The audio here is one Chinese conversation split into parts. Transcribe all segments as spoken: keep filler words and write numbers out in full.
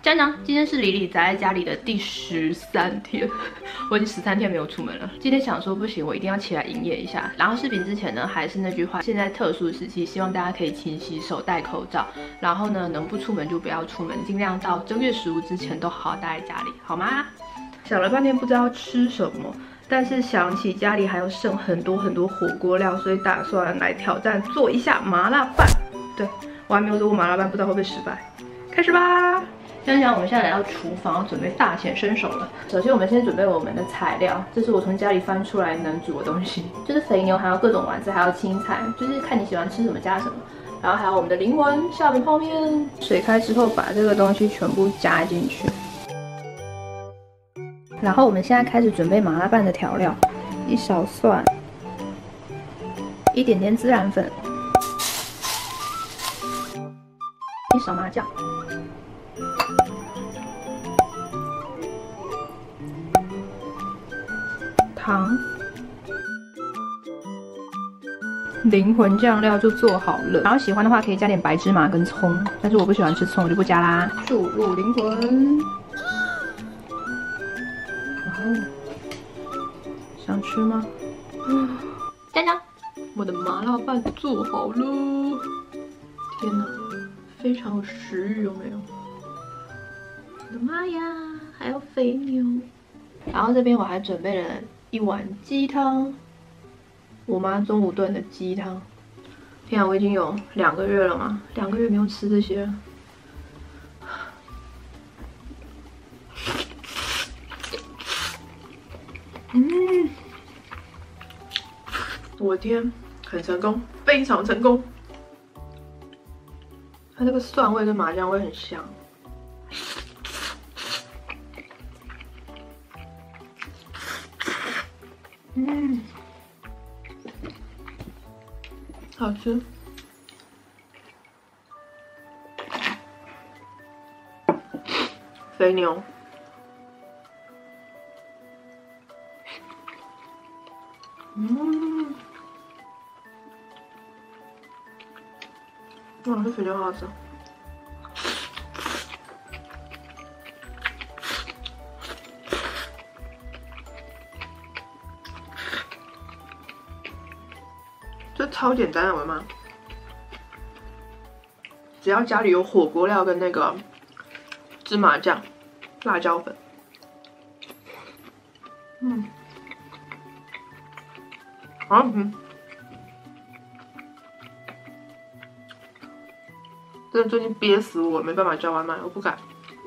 家长，今天是李李宅在家里的第十三天，我已经十三天没有出门了。今天想说不行，我一定要起来营业一下。然后视频之前呢，还是那句话，现在特殊时期，希望大家可以勤洗手、戴口罩。然后呢，能不出门就不要出门，尽量到正月十五之前都好好待在家里，好吗？想了半天不知道吃什么，但是想起家里还有剩很多很多火锅料，所以打算来挑战做一下麻辣拌。对，我还没有做过麻辣拌，不知道会不会失败。开始吧。想想我们现在来到厨房，准备大显身手了。首先，我们先准备我们的材料，这是我从家里翻出来能煮的东西，就是肥牛，还有各种丸子，还有青菜，就是看你喜欢吃什么加什么。然后还有我们的灵魂虾饼泡面。水开之后，把这个东西全部加进去。然后我们现在开始准备麻辣拌的调料，一勺蒜，一点点孜然粉，一勺麻酱。糖，灵魂酱料就做好了。然后喜欢的话可以加点白芝麻跟葱，但是我不喜欢吃葱，我就不加啦。注入灵魂，哇哦，想吃吗？嗯，酱酱，我的麻辣拌做好了。天哪，非常有食欲，有没有？我的妈呀，还有肥牛。然后这边我还准备了一碗鸡汤，我妈中午炖的鸡汤。天啊，我已经有两个月了嘛，两个月没有吃这些了。嗯，我天，很成功，非常成功。它这个蒜味跟麻酱味很香。嗯，好吃。肥牛，嗯，哇，这肥牛好好吃。这超简单的，我的妈！只要家里有火锅料跟那个芝麻酱、辣椒粉，嗯，好好吃。真的最近憋死我，没办法叫外卖，我不敢。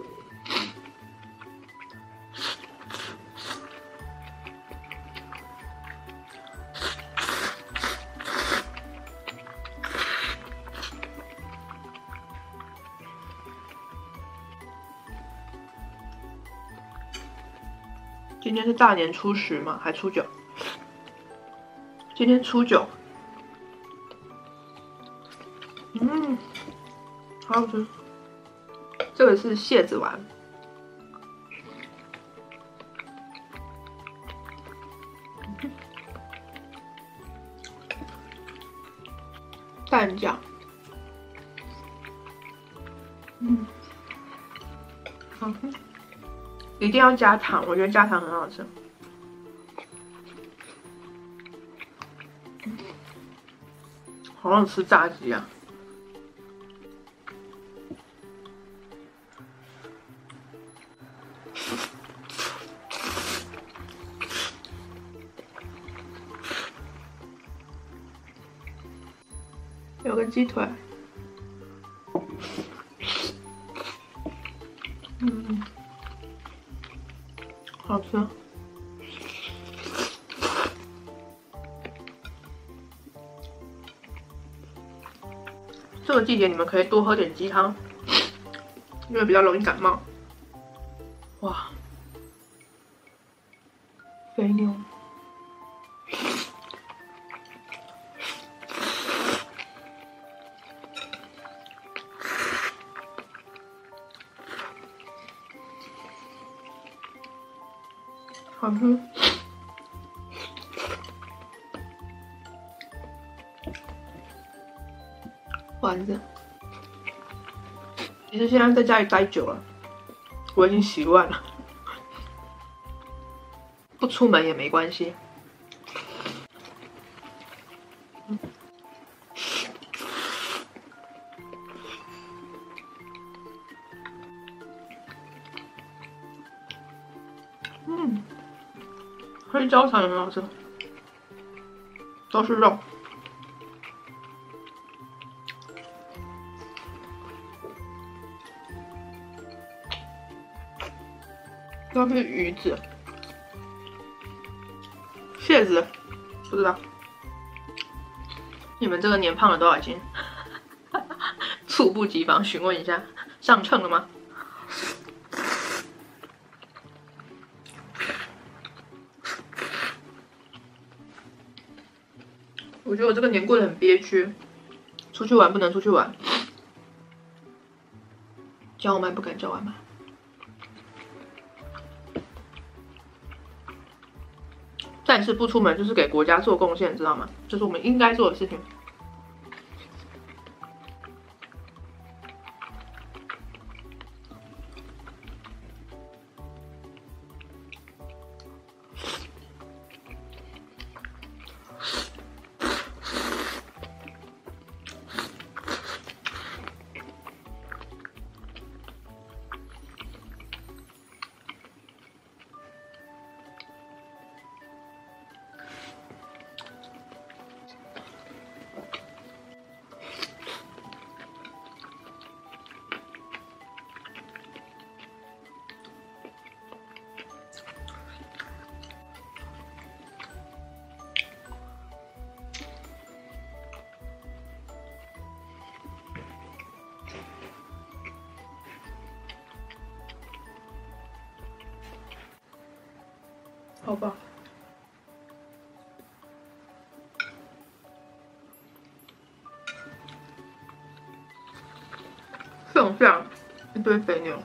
今天是大年初十嘛，还初九。今天初九，嗯，好好吃。这个是蟹子丸，蛋酱，嗯，好吃。一定要加糖，我觉得加糖很好吃。好想吃炸鸡啊！有个鸡腿，嗯。好吃。这个季节你们可以多喝点鸡汤，因为比较容易感冒。哇，肥牛，好吃。丸子，其实现在在家里待久了， 我已经习惯了，不出门也没关系。嗯，黑椒肠也很好吃，都是肉。都是鱼子、蟹子，不知道。你们这个年胖了多少斤？猝不及防询问一下，上秤了吗？我觉得我这个年过得很憋屈，出去玩不能出去玩，叫外卖不敢叫外卖。但是不出门就是给国家做贡献，知道吗？这是我们应该做的事情。好吧，剩下一堆肥牛。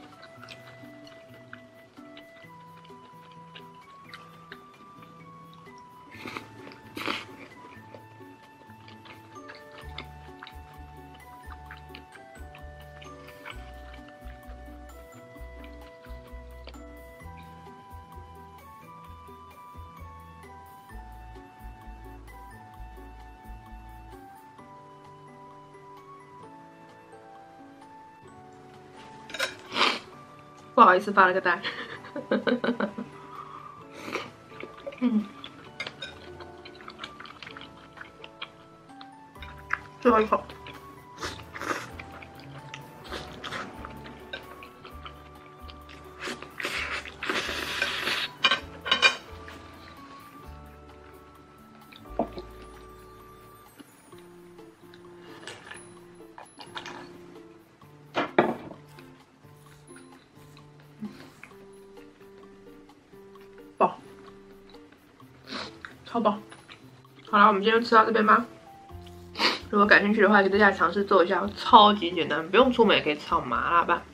不好意思，发了个呆。嗯，最后一口。饱，超饱。好了，我们今天就吃到这边吧。如果感兴趣的话，可以在家尝试做一下，超级简单，不用出门也可以炒麻辣拌。